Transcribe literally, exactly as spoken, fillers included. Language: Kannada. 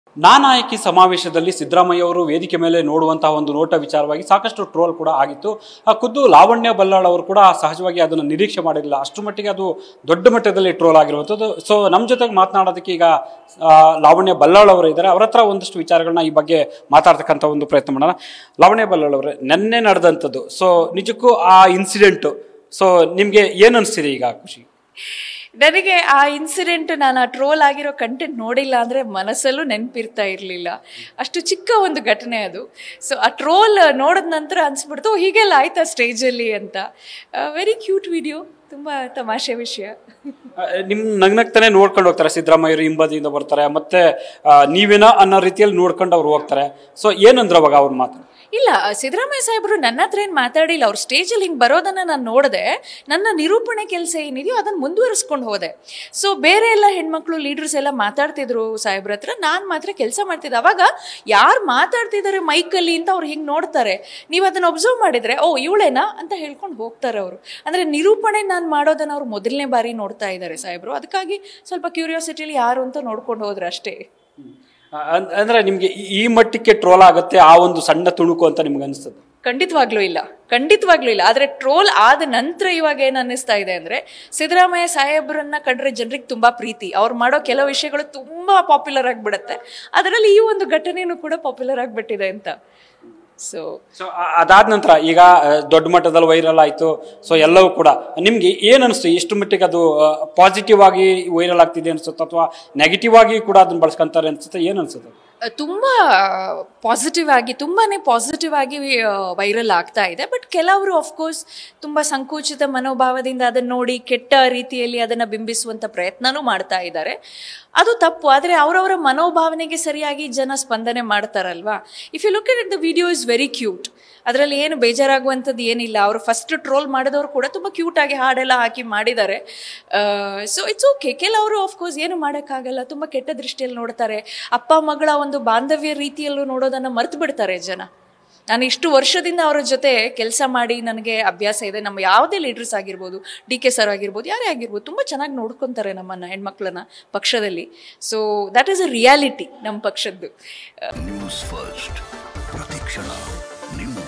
ನಾ ನಾಯಕಿ ಸಮಾವೇಶದಲ್ಲಿ ಸಿದ್ದರಾಮಯ್ಯ ಅವರು ವೇದಿಕೆ ಮೇಲೆ ನೋಡುವಂತಹ ಒಂದು ನೋಟ ವಿಚಾರವಾಗಿ ಸಾಕಷ್ಟು ಟ್ರೋಲ್ ಕೂಡ ಆಗಿತ್ತು. ಆ ಖುದ್ದು ಲಾವಣ್ಯ ಬಲ್ಲಾಳ್ ಅವರು ಕೂಡ ಸಹಜವಾಗಿ ಅದನ್ನು ನಿರೀಕ್ಷೆ ಮಾಡಿರಲಿಲ್ಲ, ಅಷ್ಟು ಮಟ್ಟಿಗೆ ಅದು ದೊಡ್ಡ ಮಟ್ಟದಲ್ಲಿ ಟ್ರೋಲ್ ಆಗಿರುವಂಥದ್ದು. ಸೊ ನಮ್ಮ ಜೊತೆಗೆ ಮಾತನಾಡೋದಕ್ಕೆ ಈಗ ಲಾವಣ್ಯ ಬಲ್ಲಾಳ್ ಅವರು ಇದ್ದಾರೆ. ಅವರ ಹತ್ರ ಒಂದಷ್ಟು ವಿಚಾರಗಳನ್ನ ಈ ಬಗ್ಗೆ ಮಾತಾಡ್ತಕ್ಕಂಥ ಒಂದು ಪ್ರಯತ್ನ ಮಾಡೋಣ. ಲಾವಣ್ಯ ಬಲ್ಲಾಳ್ ಅವರೇ, ನೆನ್ನೆ ನಡೆದಂಥದ್ದು, ಸೊ ನಿಜಕ್ಕೂ ಆ ಇನ್ಸಿಡೆಂಟು ಸೊ ನಿಮಗೆ ಏನು ಅನಿಸ್ತಿದೆ ಈಗ? ಖುಷಿ ನನಗೆ ಆ ಇನ್ಸಿಡೆಂಟ್, ನಾನು ಆ ಟ್ರೋಲ್ ಆಗಿರೋ ಕಂಟೆಂಟ್ ನೋಡಿಲ್ಲ ಅಂದರೆ ಮನಸ್ಸಲ್ಲೂ ನೆನಪಿರ್ತಾ ಇರಲಿಲ್ಲ. ಅಷ್ಟು ಚಿಕ್ಕ ಒಂದು ಘಟನೆ ಅದು. ಸೊ ಆ ಟ್ರೋಲ್ ನೋಡಿದ ನಂತರ ಅನ್ಸ್ಬಿಡ್ತು ಹೀಗೆಲ್ಲ ಆಯ್ತಾ ಸ್ಟೇಜಲ್ಲಿ ಅಂತ. ವೆರಿ ಕ್ಯೂಟ್ ವಿಡಿಯೋ, ತುಂಬ ತಮಾಷೆ ವಿಷಯ. ನಿಮ್ ನಗ್ನಗ್ತಾನೆ ನೋಡ್ಕೊಂಡು ಹೋಗ್ತಾರೆ ಸಿದ್ದರಾಮಯ್ಯರು, ಹಿಂಬದಿಯಿಂದ ಬರ್ತಾರೆ, ಮತ್ತೆ ನೀವೇನ ಅನ್ನೋ ರೀತಿಯಲ್ಲಿ ನೋಡ್ಕೊಂಡು ಅವ್ರು ಹೋಗ್ತಾರೆ. ಸೊ ಏನಂದ್ರೆ ಅವಾಗ ಅವ್ರ ಮಾತು ಇಲ್ಲ, ಸಿದ್ದರಾಮಯ್ಯ ಸಾಹೇಬರು ನನ್ನ ಹತ್ರ ಏನು ಮಾತಾಡಿಲ್ಲ. ಅವ್ರು ಸ್ಟೇಜಲ್ಲಿ ಹಿಂಗೆ ಬರೋದನ್ನು ನಾನು ನೋಡಿದೆ. ನನ್ನ ನಿರೂಪಣೆ ಕೆಲಸ ಏನಿದೆಯೋ ಅದನ್ನು ಮುಂದುವರಿಸ್ಕೊಂಡು ಹೋದೆ. ಸೊ ಬೇರೆ ಎಲ್ಲ ಹೆಣ್ಮಕ್ಳು ಲೀಡರ್ಸ್ ಎಲ್ಲ ಮಾತಾಡ್ತಿದ್ರು ಸಾಹೇಬ್ರ ಹತ್ರ, ನಾನು ಮಾತ್ರ ಕೆಲಸ ಮಾಡ್ತಿದ್ದೆ. ಅವಾಗ ಯಾರು ಮಾತಾಡ್ತಿದ್ದಾರೆ ಮೈಕಲ್ಲಿ ಅಂತ ಅವ್ರು ಹಿಂಗೆ ನೋಡ್ತಾರೆ. ನೀವು ಅದನ್ನು ಒಬ್ಸರ್ವ್ ಮಾಡಿದರೆ ಓ ಇವಳೇನಾ ಅಂತ ಹೇಳ್ಕೊಂಡು ಹೋಗ್ತಾರೆ ಅವರು. ಅಂದರೆ ನಿರೂಪಣೆ ನಾನು ಮಾಡೋದನ್ನು ಅವ್ರು ಮೊದಲನೇ ಬಾರಿ ನೋಡ್ತಾ ಇದ್ದಾರೆ ಸಾಹೇಬರು. ಅದಕ್ಕಾಗಿ ಸ್ವಲ್ಪ ಕ್ಯೂರಿಯಾಸಿಟಿಲಿ ಯಾರು ಅಂತ ನೋಡ್ಕೊಂಡು ಹೋದ್ರೆ ಅಷ್ಟೇ. ಅಂದ್ರೆ ನಿಮ್ಗೆ ಈ ಮಟ್ಟಕ್ಕೆ ಟ್ರೋಲ್ ಆಗುತ್ತೆ ಆ ಒಂದು ಸಣ್ಣ ತುಣುಕು ಅಂತ ನಿಮ್ಗೆ ಅನಿಸ್ತದೆ? ಖಂಡಿತವಾಗ್ಲೂ ಇಲ್ಲ, ಖಂಡಿತವಾಗ್ಲೂ ಇಲ್ಲ. ಆದರೆ ಟ್ರೋಲ್ ಆದ ನಂತರ ಇವಾಗ ಏನು ಅನ್ನಿಸ್ತಾ ಇದೆ ಅಂದರೆ, ಸಿದ್ದರಾಮಯ್ಯ ಸಾಹೇಬ್ರನ್ನ ಕಂಡ್ರೆ ಜನರಿಗೆ ತುಂಬ ಪ್ರೀತಿ, ಅವ್ರು ಮಾಡೋ ಕೆಲವು ವಿಷಯಗಳು ತುಂಬ ಪಾಪ್ಯುಲರ್ ಆಗಿಬಿಡುತ್ತೆ. ಅದರಲ್ಲಿ ಈ ಒಂದು ಘಟನೆಯೂ ಕೂಡ ಪಾಪ್ಯುಲರ್ ಆಗಿಬಿಟ್ಟಿದೆ ಅಂತ. ಸೊ ಸೊ ಅದಾದ ನಂತರ ಈಗ ದೊಡ್ಡ ಮಟ್ಟದಲ್ಲಿ ವೈರಲ್ ಆಯಿತು. ಸೊ ಎಲ್ಲವೂ ಕೂಡ ನಿಮ್ಗೆ ಏನು ಅನಿಸ್ತು? ಎಷ್ಟು ಮಟ್ಟಿಗೆ ಅದು ಪಾಸಿಟಿವ್ ಆಗಿ ವೈರಲ್ ಆಗ್ತಿದೆ ಅನ್ಸುತ್ತೆ ಅಥವಾ ನೆಗೆಟಿವ್ ಆಗಿ ಕೂಡ ಅದನ್ನ ಬಳಸ್ಕೊಂತಾರೆ ಅನ್ಸುತ್ತೆ? ಏನು ಅನ್ಸುತ್ತೆ? ತುಂಬ ಪಾಸಿಟಿವ್ ಆಗಿ, ತುಂಬಾ ಪಾಸಿಟಿವ್ ಆಗಿ ವೈರಲ್ ಆಗ್ತಾ ಇದೆ. ಬಟ್ ಕೆಲವರು ಆಫ್ಕೋರ್ಸ್ ತುಂಬ ಸಂಕುಚಿತ ಮನೋಭಾವದಿಂದ ಅದನ್ನು ನೋಡಿ ಕೆಟ್ಟ ರೀತಿಯಲ್ಲಿ ಅದನ್ನು ಬಿಂಬಿಸುವಂಥ ಪ್ರಯತ್ನನೂ ಮಾಡ್ತಾ ಇದ್ದಾರೆ. ಅದು ತಪ್ಪು. ಆದರೆ ಅವರವರ ಮನೋಭಾವನೆಗೆ ಸರಿಯಾಗಿ ಜನ ಸ್ಪಂದನೆ ಮಾಡ್ತಾರಲ್ವಾ. If you look at the video is very cute. ಅದರಲ್ಲಿ ಏನು ಬೇಜಾರಾಗುವಂಥದ್ದು ಏನಿಲ್ಲ. ಅವರು ಫಸ್ಟ್ ಟ್ರೋಲ್ ಮಾಡಿದವರು ಕೂಡ ತುಂಬ ಕ್ಯೂಟಾಗಿ ಹಾಡೆಲ್ಲ ಹಾಕಿ ಮಾಡಿದ್ದಾರೆ. So it's okay. ಕೆಲವರು ಆಫ್ಕೋರ್ಸ್ ಏನು ಮಾಡೋಕ್ಕಾಗಲ್ಲ, ತುಂಬ ಕೆಟ್ಟ ದೃಷ್ಟಿಯಲ್ಲಿ ನೋಡ್ತಾರೆ. ಅಪ್ಪ ಮಗಳ ಒಂದು ಬಾಂಧವ್ಯ ರೀತಿಯಲ್ಲೂ ನೋಡೋದನ್ನು ಮರೆತು ಬಿಡ್ತಾರೆ ಜನ. ನಾನು ಇಷ್ಟು ವರ್ಷದಿಂದ ಅವರ ಜೊತೆ ಕೆಲಸ ಮಾಡಿ ನನಗೆ ಅಭ್ಯಾಸ ಇದೆ. ನಮ್ಮ ಯಾವುದೇ ಲೀಡರ್ಸ್ ಆಗಿರ್ಬೋದು, ಡಿ ಕೆ ಸರ್ ಆಗಿರ್ಬೋದು, ಯಾರೇ ಆಗಿರ್ಬೋದು, ತುಂಬ ಚೆನ್ನಾಗಿ ನೋಡ್ಕೊತಾರೆ ನಮ್ಮನ್ನು, ಹೆಣ್ಮಕ್ಳನ್ನ ಪಕ್ಷದಲ್ಲಿ. So that is a reality ನಮ್ಮ ಪಕ್ಷದ್ದು. ನ್ಯೂಸ್ ಫಸ್ಟ್ ಪ್ರತಿಕ್ಷಣ ನಿಮ್ಮ